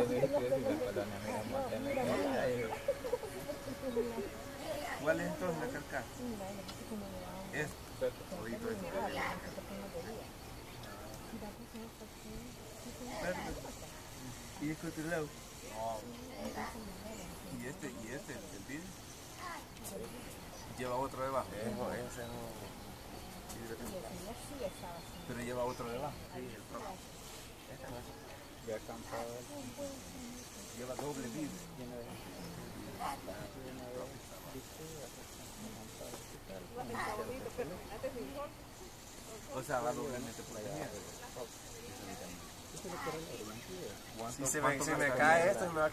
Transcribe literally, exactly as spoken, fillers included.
¿Cuál es entonces la carcasa? Es todito eso. ¿Y este otro lado? ¿Y este, y este, el vidrio? ¿Lleva otro debajo? Eso, ese no. Pero lleva otro debajo. Sí, el propio. Este no es. Ya cansado. Lleva doble vidrio. O sea, va doblemente protegido. Si se me, se me cae esto, me va a